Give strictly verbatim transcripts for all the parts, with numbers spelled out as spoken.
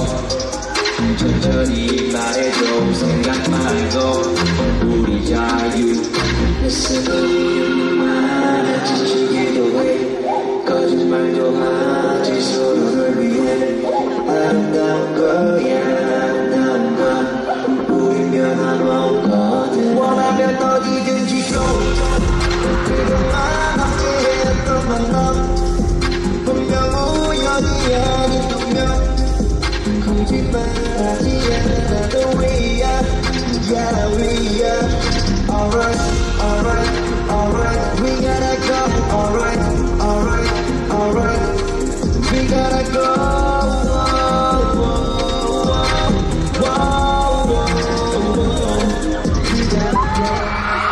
천천히 말해줘 생각 말고 우리 자유 내쓰는 지치기도 해 거짓말도 하지 서로를 위해 아름다운 거야 아름다운 건 우린 변함없거든 원하면 어디든지 go 그동안 함께했던 넌 분명 우연이 아닌 분명 거짓말하지 않아도 we are yeah we are alright alright alright we gotta go alright alright alright we gotta go whoa, whoa, whoa, whoa, whoa, whoa. We gotta go.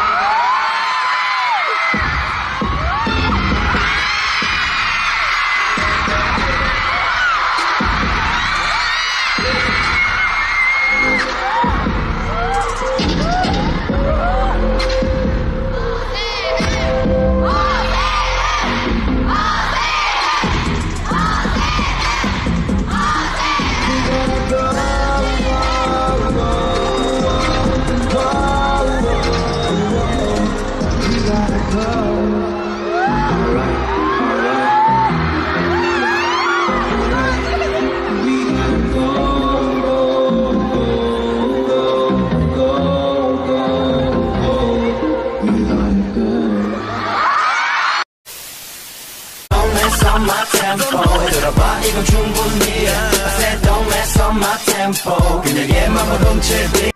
on my tempo 들어봐 이건 충분히 I said don't mess on my tempo 그녀의 맘을 훔칠 비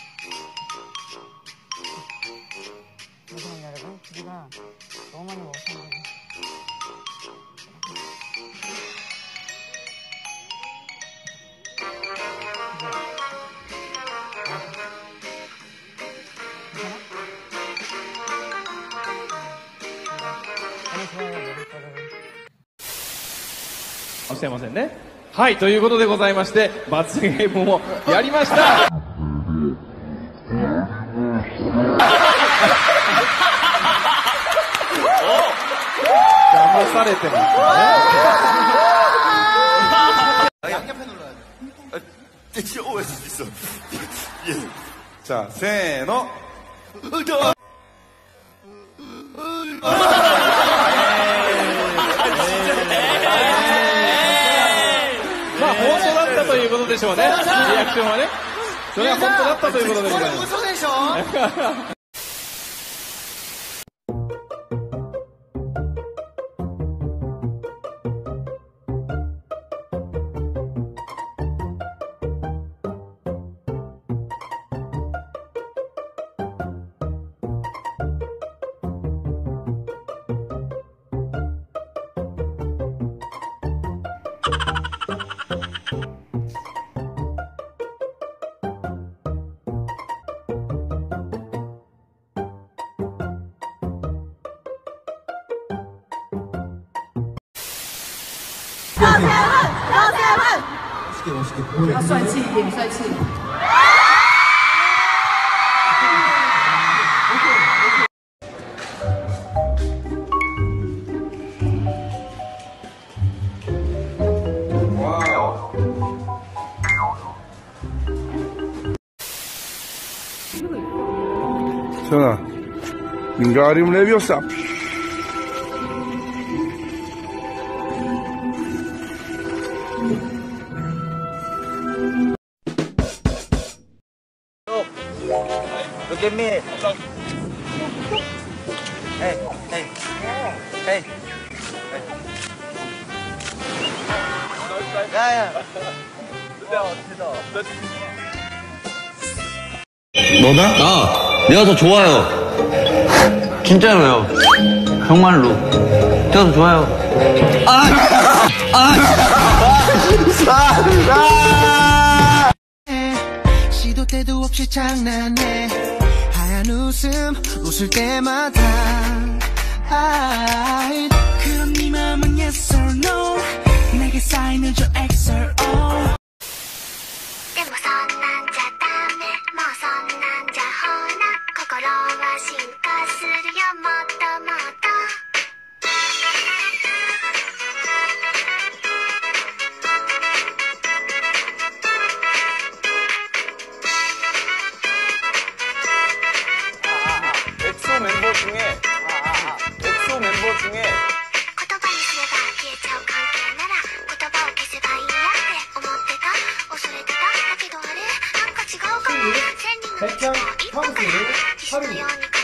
죄송합니다 여러분 우리가 너무 많이 먹었습니다 すいませんね。はい、ということでございまして、罰ゲームもやりました。騙されてますね。 양옆에 눌러야 돼. 진짜 오해할 수 있어. 자, 세노. まあ本当だったということでしょうね。リアクションはね。それは本当だったということでございます。 嘘でしょ。 老铁们，老铁们，要帅气一点，帅气。 哇哦！ 세연아, Wingardium Leviosa. Look at me. Hey, hey, hey, hey. 야야. 너나? 나. 내가 더 좋아요. 진짜로요. 정말로. 제가 더 좋아요. 아! 아! 아! 아! 시도 때도 없이 장난해. 하얀 웃음 웃을 때마다. I 그럼 네 맘은 yes or no. 내게 쌓이는 저 엑스 알 오. でもそんなんじゃダメもうそんなんじゃほら心は進化するよもっともっと 「 消えちゃう関係なら言葉を消せばいいやって思ってた、恐れてた。だけどあれなんか違うかも。千里の道を一歩から石のように